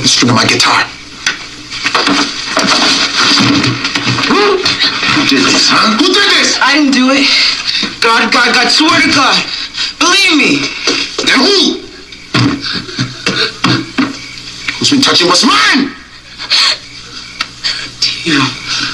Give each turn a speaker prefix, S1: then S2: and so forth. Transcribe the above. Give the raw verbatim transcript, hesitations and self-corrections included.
S1: the string of my guitar. Who did this, huh? Who did this?
S2: I didn't do it. God, God, God, swear to God. Believe me.
S1: Then who? Who's been touching what's mine?
S2: Tito.